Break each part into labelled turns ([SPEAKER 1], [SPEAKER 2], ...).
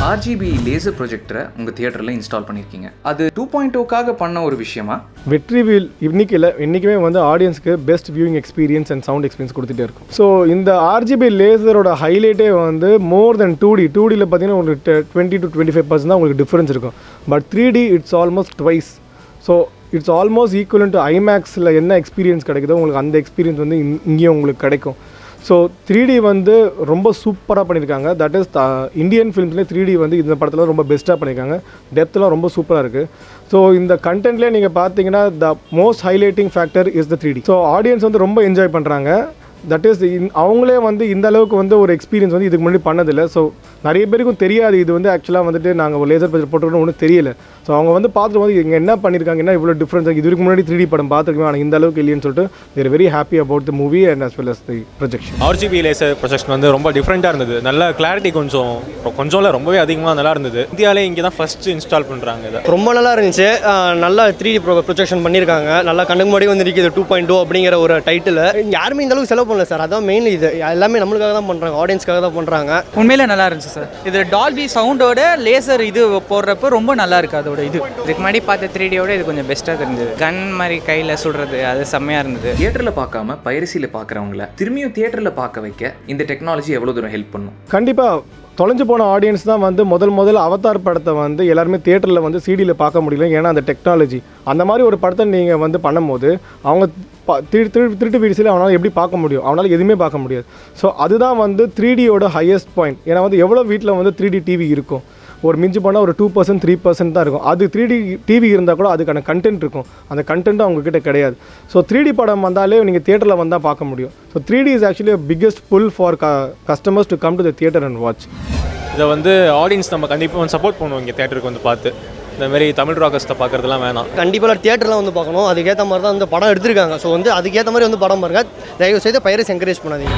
[SPEAKER 1] RGB Lazer projector உங்க தியேட்டர்ல install பண்ணிருக்கீங்க. அது 2.0க்காக பண்ண ஒரு விஷயமா?
[SPEAKER 2] வெற்றி வீல் இன்னைக்குமே வந்து ஆடியன்ஸ்க்கு best viewing experience and sound experience கொடுத்துட்டே இருக்கும். ஸோ இந்த RGB லேசரோட ஹைலைட்டே வந்து மோர் தென் 2Dல பார்த்தீங்கன்னா உங்களுக்கு 20 to 25% தான் உங்களுக்கு டிஃபரன்ஸ் இருக்கும். But 3D it's almost twice. So it's almost equivalent to ஐமேக்ஸில் என்ன எக்ஸ்பீரியன்ஸ் கிடைக்குதோ உங்களுக்கு அந்த எக்ஸ்பீரியன்ஸ் வந்து இங்கேயும் உங்களுக்கு கிடைக்கும். ஸோ 3D வந்து ரொம்ப சூப்பராக பண்ணியிருக்காங்க. தட் இஸ் இந்தியன் ஃபிலிம்ஸ்லேயே 3D வந்து இந்த படத்தில் ரொம்ப பெஸ்ட்டாக பண்ணியிருக்காங்க. டெப்த்லாம் ரொம்ப சூப்பராக இருக்குது. ஸோ இந்த கண்டென்ட்லேயே நீங்கள் பார்த்தீங்கன்னா the most highlighting factor is the 3D. So audience வந்து ரொம்ப என்ஜாய் பண்ணுறாங்க. தட் இஸ் அவங்களே வந்து இந்த அளவுக்கு வந்து ஒரு எக்ஸ்பீரியன்ஸ் வந்து இதுக்கு முன்னாடி பண்ணதில்லை. ஸோ நிறைய பேருக்கும் தெரியாது இது வந்து ஆக்சுவலாக வந்துட்டு நாங்கள் ஒரு லேசர் ப்ரொஜெக்ட் போட்டுருக்கோம் ஒன்றும் தெரியல. ஸோ அவங்க வந்து பார்த்துட்டு வந்து இங்கே என்ன பண்ணியிருக்காங்க, என்ன இவ்வளோ டிஃப்ரென்ஸ் இருக்குது, இதுக்கு முன்னாடி 3D படம் பார்த்துருக்கோம் ஆனால் இந்த அளவுக்கு இல்லைன்னு சொல்லிட்டு they're very happy about the movie and as well as the projection.
[SPEAKER 3] RGB laser projection வந்து ரொம்ப டிஃப்ரெண்ட்டாக இருந்தது. நல்ல கிளாரிட்டி கொஞ்சம் ரொம்பவே அதிகமாக நல்லா இருந்தது. இந்தியாவிலே இங்கே தான் ஃபஸ்ட்டு இன்ஸ்டால் பண்ணுறாங்க. இதை
[SPEAKER 4] ரொம்ப நல்லா இருந்துச்சு. நல்லா 3D ப்ரொஜெக்ஷன் பண்ணியிருக்காங்க. நல்லா கண்ணுக்கு முன்னாடி வந்து இருக்குது 2.0 அப்படிங்கிற ஒரு டைட்டில். யாருமே இந்த அளவுக்கு செலவு பண்ணல சார். அதான் மெயின். இது எல்லாமே நம்மளுக்காக தான் பண்ணுறாங்க, ஆடியன்ஸ்க்காக தான் பண்ணுறாங்க.
[SPEAKER 5] உண்மையிலே நல்லா இருந்துச்சு சார். இது டால்பி சவுண்டோட லேசர் இது போடுறப்ப ரொம்ப நல்லா இருக்குது. அதோட இதுக்கு முன்னாடி பார்த்த 3Dயோட இது கொஞ்சம் பெஸ்ட்டாக இருந்தது. கன் மாதிரி கையில் சுடுறது அது செம்மையாக இருந்தது.
[SPEAKER 1] தியேட்டரில் பார்க்காம பைரசியில் பார்க்குறவங்கள திரும்பியும் தியேட்டரில் பார்க்க வைக்க இந்த டெக்னாலஜி எவ்வளோ தூரம் ஹெல்ப் பண்ணும்?
[SPEAKER 2] கண்டிப்பாக தொலைஞ்சு போன ஆடியன்ஸ் தான் வந்து முதல் அவதார் படத்தை வந்து எல்லாருமே தியேட்டரில் வந்து சிடியில் பார்க்க முடியல. ஏன்னா அந்த டெக்னாலஜி அந்த மாதிரி ஒரு படத்தை நீங்கள் வந்து பண்ணும்போது அவங்க திருட்டு வீடியோஸில் அவனால் எப்படி பார்க்க முடியும்? அவனால் எதுவுமே பார்க்க முடியாது. ஸோ அதுதான் வந்து 3Dயோட ஹையஸ்ட் பாயிண்ட். ஏன்னா வந்து எவ்வளோ வீட்டில் வந்து 3D டிவி இருக்கும், ஒரு மிஞ்சி போனால் ஒரு 2% 3% தான் இருக்கும். அது 3D டிவி இருந்தால் கூட அதுக்கான கண்டென்ட் இருக்கும். அந்த கண்டென்ட்டும் அவங்கக்கிட்ட கிடையாது. ஸோ 3D படம் வந்தாலே நீங்கள் தியேட்டரில் வந்தால் பார்க்க முடியும். So 3D is actually biggest pull for customers to come to the theatre and watch.
[SPEAKER 3] இதை வந்து ஆடியன்ஸ் நம்ம கண்டிப்பாக வந்து சப்போர்ட் பண்ணுவோம். இங்கே தியேட்டருக்கு வந்து பார்த்து இந்த மாதிரி தமிழ் ராக்கர்ஸ்ட்டை பார்க்குறதுலாம் வேணாம்.
[SPEAKER 4] கண்டிப்பாக தியேட்டரில் வந்து பார்க்கணும். அதுக்கேற்ற மாதிரி தான் வந்து படம் எடுத்திருக்காங்க. ஸோ வந்து அதுக்கேற்ற மாதிரி வந்து படம் பாருங்க. தயவு செய்து பைரசி என்கரேஜ் பண்ணாதீங்க.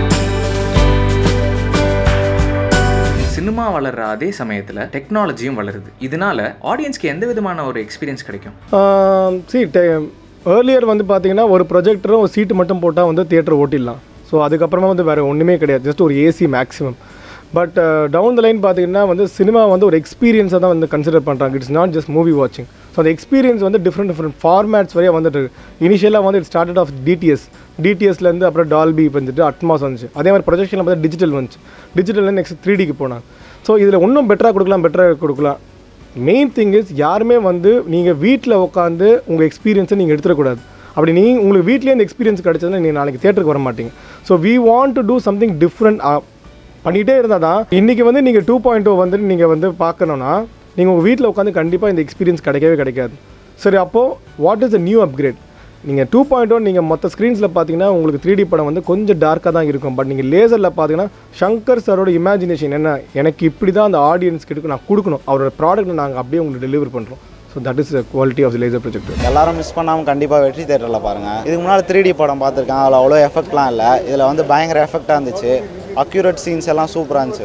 [SPEAKER 1] சினிமா வளர்ற அதே சமயத்தில் டெக்னாலஜியும் வளருது. இதனால ஆடியன்ஸ்க்கு எந்த விதமான ஒரு எக்ஸ்பீரியன்ஸ் கிடைக்கும்?
[SPEAKER 2] ஏர்லியர் வந்து பார்த்தீங்கன்னா ஒரு ப்ரொஜெக்டரும் ஒரு சீட்டு மட்டும் போட்டால் வந்து தியேட்டர் ஓட்டிடலாம். ஸோ அதுக்கப்புறமா வந்து வேறு ஒன்றுமே கிடையாது, ஜஸ்ட் ஒரு AC maximum. But down the line பார்த்தீங்கன்னா வந்து சினிமா வந்து ஒரு எக்ஸ்பீரியன்ஸை தான் வந்து கன்சிடர் பண்ணுறாங்க. இட்ஸ் நாட் ஜஸ்ட் மூவி வாட்சிங். ஸோ அந்த எக்ஸ்பீரியன்ஸ் வந்து டிஃப்ரெண்ட் ஃபார்மேட்ஸ் வரையாக வந்துட்டு இருக்கு. இனிஷியலாக வந்து இட் ஸ்டார்டட் ஆஃப் டிடிஎஸ்லேருந்து அப்புறம் டால்பி வந்துட்டு அட்மாஸ் வந்துச்சு. அதே மாதிரி ப்ரொஜெக்ஷனில் பார்த்து டிஜிட்டல் வந்துச்சு. டிஜிட்டல்லேருந்து நெக்ஸ்ட் 3Dக்கு போனாங்க. ஸோ இதில் இன்னும் பெட்டராக கொடுக்கலாம். மெயின் திங் இஸ் யாருமே வந்து நீங்கள் வீட்டில் உட்காந்து உங்கள் எக்ஸ்பீரியன்ஸை நீங்கள் எடுத்துடக்கூடாது. அப்படி உங்களுக்கு வீட்லேயே இந்த எக்ஸ்பீரியன்ஸ் கிடச்சதுன்னா நீங்கள் நாளைக்கு தியேட்டருக்கு வர மாட்டீங்க. So we want to do something different பண்ணிகிட்டே இருந்தால் தான் இன்றைக்கி வந்து நீங்கள் 2.0 வந்துட்டு நீங்கள் வந்து பார்க்கணுன்னா நீங்கள் உங்கள் வீட்டில் உட்காந்து கண்டிப்பாக இந்த எக்ஸ்பீரியன்ஸ் கிடைக்காது. சரி, அப்போது what is the new upgrade? நீங்கள் 2.0 நீங்கள் மற்ற ஸ்க்ரீன்ஸில் பார்த்தீங்கன்னா உங்களுக்கு 3D படம் வந்து கொஞ்சம் டார்க்காக தான் இருக்கும். பட் நீங்கள் லேசரில் பார்த்தீங்கன்னா ஷங்கர் சாரோட இமேஜினேஷன் என்ன, எனக்கு இப்படி தான் அந்த ஆடியன்ஸ்க்கு நான் கொடுக்கணும், அவரோட ப்ராடக்ட்டை நாங்கள் அப்படியே உங்களுக்கு டெலிவர் பண்ணுறோம். So that is the quality of the laser projector.
[SPEAKER 6] எல்லாரும் மிஸ் பண்ணாமல் கண்டிப்பாக வெற்றி தியேட்டரில் பாருங்கள். இதுக்கு முன்னாடி 3D படம் பார்த்துருக்கேன். அதில் அவ்வளோ எஃபெக்ட்லாம் இல்லை. இதில் வந்து பயங்கர எஃபெக்டாக இருந்துச்சு. அக்யூரேட் சீன்ஸ் எல்லாம் சூப்பராக இருந்துச்சு.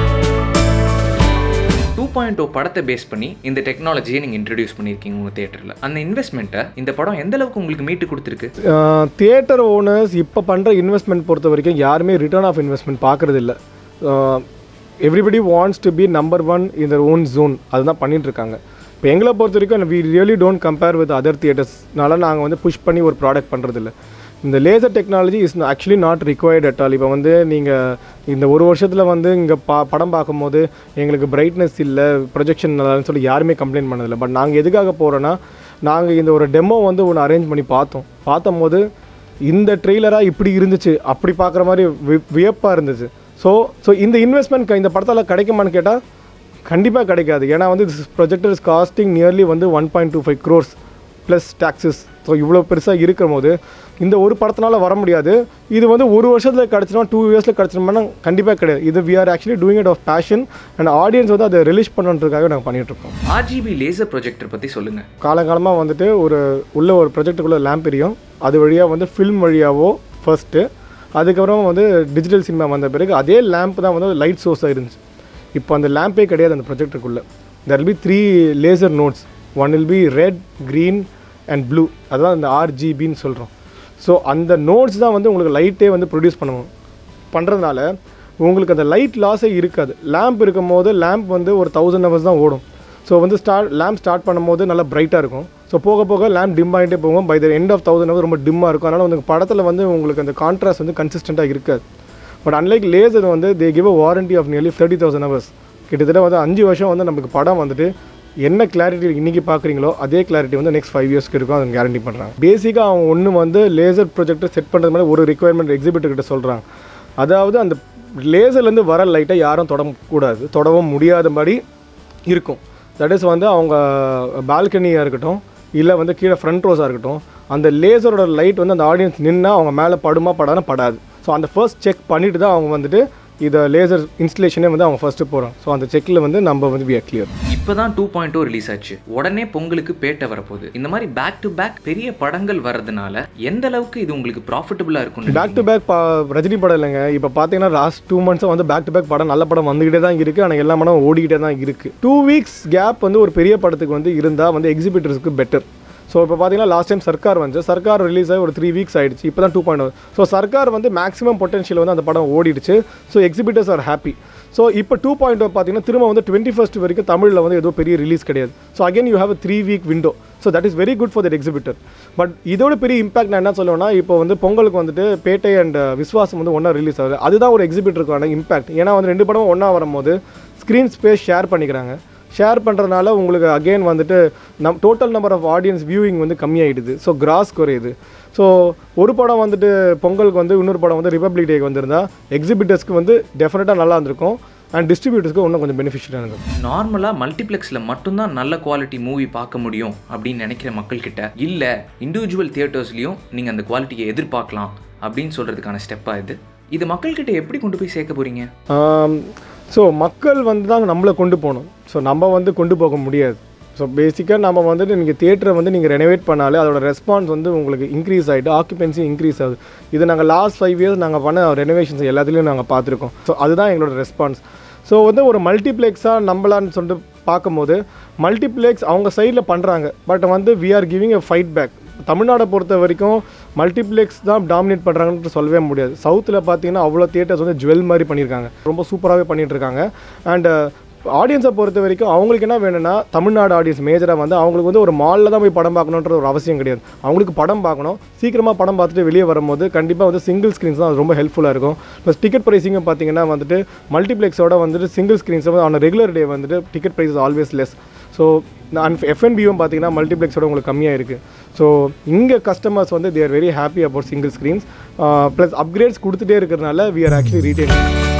[SPEAKER 1] 2.0 படத்தை பேஸ் பண்ணி இந்த டெக்னாலஜியை நீங்கள் இன்ட்ரடியூஸ் பண்ணியிருக்கீங்க உங்கள் தியேட்டரில். அந்த இன்வெஸ்ட்மெண்ட்டை இந்த படம் எந்த அளவுக்கு உங்களுக்கு மீட்டு கொடுத்துருக்கு?
[SPEAKER 2] தியேட்டர் ஓனர்ஸ் இப்போ பண்ணுற இன்வெஸ்ட்மெண்ட் பொறுத்த வரைக்கும் யாருமே ரிட்டர்ன் ஆஃப் இன்வெஸ்ட்மெண்ட் பார்க்குறது இல்லை. Everybody wants to be number 1 in their own zone. அதுதான் பண்ணிகிட்ருக்காங்க. இப்போ எங்களை பொறுத்த வரைக்கும் we really don't compare with other தியேட்டர்ஸ்னால நாங்கள் வந்து புஷ் பண்ணி ஒரு ப்ராடக்ட் பண்ணுறதில்ல. இந்த laser technology is actually not required at all. இப்போ வந்து நீங்கள் இந்த ஒரு வருஷத்தில் வந்து இங்கே படம் பார்க்கும்போது எங்களுக்கு பிரைட்னஸ் இல்லை, ப்ரொஜெக்ஷன் நல்லான்னு சொல்லி யாருமே கம்ப்ளைண்ட் பண்ணதில்லை. பட் நாங்கள் எதுக்காக போகிறோன்னா, நாங்கள் இந்த ஒரு டெமோ வந்து ஒன்று அரேஞ்ச் பண்ணி பார்த்தம்போது இந்த ட்ரெய்லராக இப்படி இருந்துச்சு, அப்படி பார்க்குற மாதிரி வியப்பாக இருந்துச்சு. ஸோ இந்த இன்வெஸ்ட்மெண்ட் இந்த படத்தால் கிடைக்குமான்னு கேட்டால் கண்டிப்பாக கிடைக்காது. ஏன்னா வந்து ப்ரொஜெக்டர் இஸ் காஸ்டிங் நியர்லி வந்து 1.25 crores ப்ளஸ் டேக்ஸஸ். ஸோ இவ்வளோ பெருசாக இருக்கும் போது இந்த ஒரு படத்தினால வர முடியாது. இது வந்து ஒரு வருஷத்தில் கிடச்சினா 2 yearsல கிடச்சினோம்னா கண்டிப்பாக கிடையாது. இது we are actually doing it of passion and audience வந்து அதை ரிலீஸ் பண்ணுறதுக்காக நாங்கள் பண்ணிகிட்ருக்கோம்.
[SPEAKER 1] RGB லேசர் ப்ரொஜெக்டர் பற்றி சொல்லுங்கள்.
[SPEAKER 2] காலங்காலமாக வந்துட்டு ஒரு ப்ரொஜெக்டுக்குள்ளே லேம்ப் எரியும். அது வழியாக வந்து ஃபில்ம் வழியாவோ ஃபர்ஸ்ட்டு, அதுக்கப்புறம் வந்து டிஜிட்டல் சினிமா வந்த பிறகு அதே லேம்ப் தான் வந்து லைட் சோர்ஸாக இருந்துச்சு. இப்போ அந்த லேம்பே கிடையாது அந்த ப்ரொஜெக்டருக்குள்ளே. there will be 3 laser nodes. One will be red, green and blue. அதுதான் அந்த RGBன்னு சொல்கிறோம். ஸோ அந்த நோட்ஸ் தான் வந்து உங்களுக்கு லைட்டே வந்து ப்ரொடியூஸ் பண்ணுறதுனால உங்களுக்கு அந்த லைட் லாஸே இருக்காது. லேம்ப் இருக்கும் போது லேம்ப் வந்து ஒரு 1000 hours தான் ஓடும். ஸோ வந்து லேம்ப் ஸ்டார்ட் பண்ணும்போது நல்லா பிரைட்டாக இருக்கும். ஸோ போக போக லேம்ப் டிம் ஆகிட்டே போகும். By the end of 1000 hours ரொம்ப டிம்மாக இருக்கும். அதனால் வந்து படத்தில் வந்து உங்களுக்கு அந்த கான்ட்ராஸ்ட் வந்து கன்சிஸ்டண்ட்டாக இருக்காது. பட் அன்லைக் லேசர் வந்து they give a warranty of nearly 30,000 hours. கிட்டத்தட்ட வந்து 5 வருஷம் வந்து நமக்கு படம் வந்துட்டு என்ன கிளாரிட்டி இன்றைக்கி பார்க்குறீங்களோ அதே கிளாரிட்டி வந்து நெக்ஸ்ட் 5 yearsக்கு இருக்கும். அதை கேரண்டி பண்ணுறாங்க. பேசிக்காக அவங்க ஒன்று வந்து லேசர் ப்ரொஜெக்டர் செட் பண்ணுறது மாதிரி ஒரு ரிக்குவயர்மெண்ட் எக்ஸிபிட்டர்கிட்ட சொல்கிறாங்க. அதாவது அந்த லேசர்லேருந்து வர லைட்டை யாரும் தொடக்கூடாது, தொடவும் முடியாதபடி இருக்கும். தட் இஸ் வந்து அவங்க பால்கனியாக இருக்கட்டும் இல்லை வந்து கீழே ஃப்ரண்ட் ரோஸாக இருக்கட்டும், அந்த லேசரோட லைட் வந்து அந்த ஆடியன்ஸ் நின்னா அவங்க மேலே படுமா படாதுன்னா படாது. ஸோ அந்த ஃபர்ஸ்ட் செக் பண்ணிவிட்டு தான் அவங்க வந்துட்டு இதை லேசர் இன்ஸ்டலேஷனே வந்து அவங்க ஃபஸ்ட்டு போகிறோம். ஸோ அந்த செக்கில் வந்து நம்ம வந்து வி ஆர் கிளியர்.
[SPEAKER 1] இப்போ தான் 2.0 ரிலீஸ் ஆச்சு, உடனே பொங்கலுக்கு பேட்டை வரப்போகுது. இந்த மாதிரி பேக் டு பேக் பெரிய படங்கள் வர்றதுனால எந்த அளவுக்கு இது உங்களுக்கு ப்ராஃபிட்டபுளாக இருக்கும்?
[SPEAKER 2] பேக் டு பேக் ரஜினி படம் இல்லைங்க. இப்போ பார்த்தீங்கன்னா லாஸ்ட் 2 months வந்து பேக் டு பேக் படம் நல்ல படம் வந்துக்கிட்டே தான் இருக்குது. ஆனால் எல்லா படம் ஓடிக்கிட்டே தான் இருக்குது. 2 weeks கேப் வந்து ஒரு பெரிய படத்துக்கு வந்து இருந்தால் வந்து எக்ஸிபிட்டர்ஸ்க்கு பெட்டர். ஸோ இப்போ பார்த்தீங்கன்னா லாஸ்ட் டைம் சர்க்கார் வந்துச்சு, சர்க்கார் ரிலீஸ் ஆகி ஒரு 3 weeks ஆகிடுச்சு. இப்போ தான் 2.0. ஸோ சர்க்கார் வந்து மேக்ஸிமம் பொட்டன்ஷியல் வந்து அந்த படம் ஓடிடுச்சு. So exhibitors are happy. So இப்போ 2.0 பார்த்தீங்கன்னா திரும்ப வந்து 21st வரைக்கும் தமிழில் வந்து ஏதோ பெரிய ரிலீஸ் கிடையாது. So again you have a 3 week window. So that is very good for that exhibitor. But இதோட பெரிய இம்பாக்ட் நான் என்ன சொல்லுவேன்னா, இப்போ வந்து பொங்கலுக்கு வந்துட்டு பேட்டை அண்ட் விஸ்வாசம் வந்து ஒன்றா ரிலீஸ் ஆகுது. அதுதான் ஒரு எக்ஸிபிட்டருக்கான இம்பாக்ட். ஏன்னா வந்து 2 படமும் ஒன்றா வரும்போது ஸ்க்ரீன் ஸ்பேஸ் ஷேர் பண்ணிக்கிறாங்க. ஷேர் பண்ணுறதுனால உங்களுக்கு அகெயின் வந்துட்டு total number of audience viewing வந்து கம்மியாகிடுது. ஸோ கிராஸ் குறையுது. ஸோ ஒரு படம் வந்துட்டு பொங்கலுக்கு வந்து இன்னொரு படம் வந்து ரிபப்ளிக் டேக்கு வந்திருந்தா எக்ஸிபிட்டர்ஸ்க்கு வந்து டெஃபினட்டாக நல்லா இருந்திருக்கும். அண்ட் டிஸ்ட்ரிபியூட்டர்ஸ்க்கு இன்னும் கொஞ்சம் பெனிஃபிஷியலாக இருக்கும்.
[SPEAKER 1] நார்மலாக மல்டிப்ளெக்ஸில் மட்டும்தான் நல்ல குவாலிட்டி மூவி பார்க்க முடியும் அப்படின்னு நினைக்கிற மக்கள்கிட்ட இல்லை இண்டிவிஜுவல் தியேட்டர்ஸ்லையும் நீங்கள் அந்த குவாலிட்டியை எதிர்பார்க்கலாம் அப்படின்னு சொல்கிறதுக்கான ஸ்டெப்பாக இது மக்கள்கிட்ட எப்படி கொண்டு போய் சேர்க்க போகிறீங்க?
[SPEAKER 2] ஸோ மக்கள் வந்து தான் நம்மளை கொண்டு போகணும். ஸோ நம்ம வந்து கொண்டு போக முடியாது. ஸோ பேசிக்காக நம்ம வந்துட்டு நீங்கள் தியேட்டரை வந்து நீங்கள் ரெனோவேட் பண்ணாலே அதோட ரெஸ்பான்ஸ் வந்து உங்களுக்கு இன்க்ரீஸ் ஆகிட்டு ஆக்குபென்சி இன்க்ரீஸ் ஆகுது. இது நாங்கள் லாஸ்ட் 5 years நாங்கள் பண்ண ரெனோவேஷன்ஸ் எல்லாத்துலேயும் நாங்கள் பார்த்துருக்கோம். ஸோ அதுதான் எங்களோட ரெஸ்பான்ஸ். ஸோ வந்து ஒரு மல்டிப்ளெக்ஸாக நம்பலான்னு சொல்லிட்டு பார்க்கும்போது மல்டிப்ளெக்ஸ் அவங்க சைடில் பண்ணுறாங்க. பட் வந்து we are giving a fight back. தமிழ்நாடை பொறுத்த வரைக்கும் மல்டிப்ளெக்ஸ் தான் டாமினேட் பண்ணுறாங்கன்னு சொல்லவே முடியாது. சவுத்தில் பார்த்தீங்கன்னா அவ்வளோ தியேட்டர்ஸ் வந்து ஜுவல் மாதிரி பண்ணியிருக்காங்க, ரொம்ப சூப்பராகவே பண்ணிகிட்டு இருக்காங்க. அண்ட் ஆடியன்ஸை பொறுத்த வரைக்கும் அவங்களுக்கு என்ன வேணும்னா தமிழ்நாடு ஆடியன்ஸ் மேஜராக வந்து அவங்களுக்கு வந்து ஒரு மாலில் தான் போய் படம் பார்க்கணுன்ற ஒரு அவசியம் கிடையாது. அவங்களுக்கு படம் பார்க்கணும், சீக்கிரமாக படம் பார்த்துட்டு வெளியே வரும்போது கண்டிப்பாக வந்து சிங்கிள் ஸ்க்ரீன்ஸ் தான் அது ரொம்ப ஹெல்ப்ஃபுல்லாக இருக்கும். ப்ளஸ் டிக்கெட் ப்ரைஸிங்கும் பார்த்தீங்கன்னா வந்துட்டு மல்டிப்ளெக்ஸோட வந்துட்டு சிங்கிள் ஸ்க்ரீன்ஸ் வந்து ஆன் ரெகுலர் டே வந்துட்டு ticket price always less. So எஃப்என்பியும் பார்த்தீங்கன்னா மல்டிப்ளெக்ஸோட உங்களுக்கு கம்மியாக இருக்குது. ஸோ இங்கே கஸ்டமர்ஸ் வந்து they are very happy about single screens. Plus upgrades கொடுத்துட்டே இருக்கிறதுனால வி ஆர் ஆக்சுவலி ரீட்டைனிங்.